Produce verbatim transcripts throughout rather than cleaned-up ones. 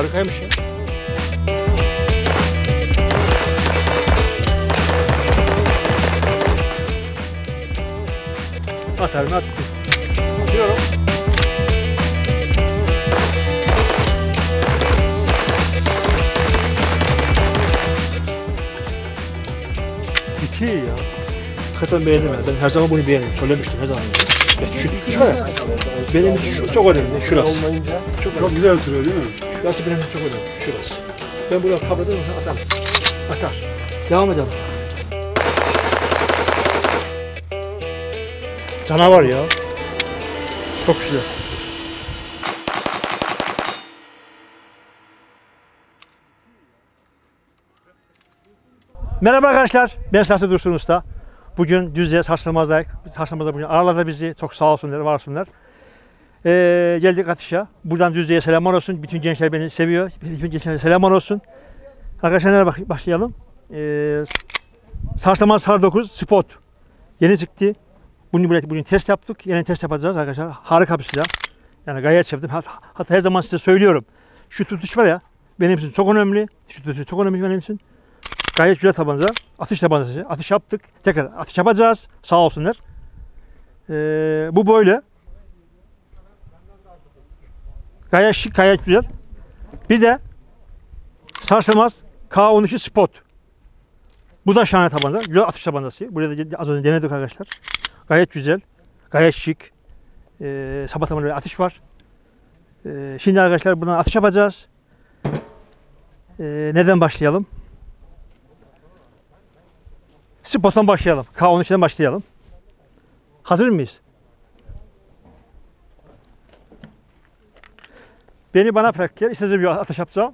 Harikaymış ya. Atarım attım. Atıyorum. Bitiyor ya. Hakikaten beğendim ya. Ben her zaman bunu beğenirim. Söylemiştim her zaman. Şu, şu ya. Benim için şu çok önemli. Şurası. Çok, çok güzel oturuyor değil mi? Şurası benim için çok önemli. Şurası. Ben buraya kapatıyorum. Atar. Atar. Devam edelim. Canavar ya. Çok güzel. Merhaba arkadaşlar. Ben Sarsı Dursun Usta. Bugün Düzce Sarsılmaz'dayız. Sarsılmaz'da bugün aralarında bizi çok sağ olsunlar, var olsunlar. Ee, geldik atışa. Buradan Düzce'ye selamlar olsun. Bütün gençler beni seviyor. Bütün gençlere selamlar olsun. Arkadaşlar nereye başlayalım? Ee, Sarsılmaz Sar dokuz Spot. Yeni çıktı. Bunu bugün, bugün test yaptık. Yeni test yapacağız arkadaşlar. Harika bir silah. Yani gayet sevdim. Hatta her zaman size söylüyorum. Şu tutuş var ya, benim için çok önemli. Şu tutuş çok önemli benim için. Gayet güzel tabanca. Atış tabancası. Atış yaptık. Tekrar atış yapacağız. Sağ olsunlar. Ee, bu böyle. Gayet şık, gayet güzel. Bir de Sarsılmaz K on iki Spot. Bu da şahane tabanca. Güzel atış tabancası. Buraya da az önce denedik arkadaşlar. Gayet güzel. Gayet şık. Ee, sabah tabanca atış var. Ee, şimdi arkadaşlar buradan atış yapacağız. Ee, neden başlayalım? Spot'tan başlayalım. K on ikiden başlayalım. Hazır mıyız? Beni bana bırak ya. İstediğim bir atış yapacağım.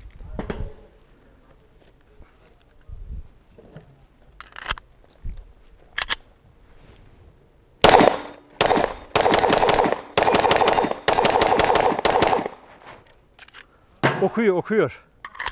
Okuyor, okuyor.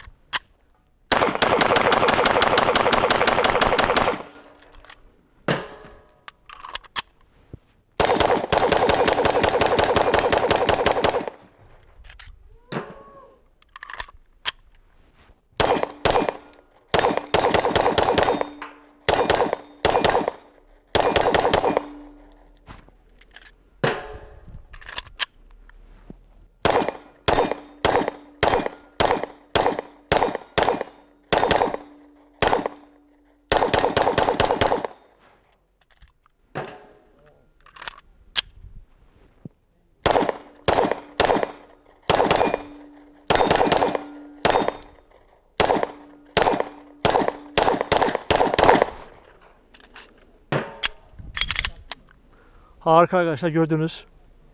Harika arkadaşlar, gördünüz.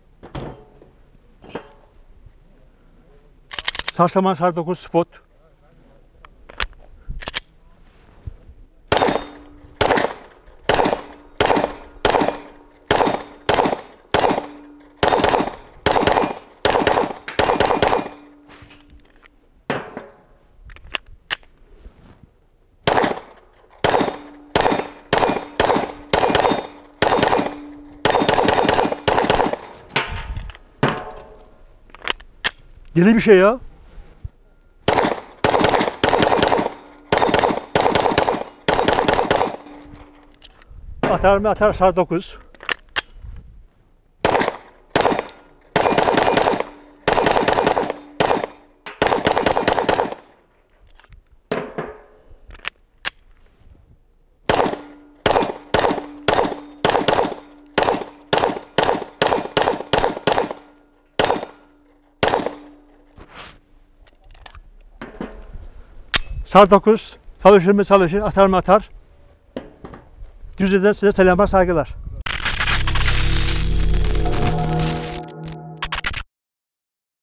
Sarsılmaz Sar dokuz Spot. Deli bir şey ya. Atar mı atar Sar dokuz. Sar dokuz çalışır mı çalışır, atar mı atar. Düzce'den size selamlar, saygılar.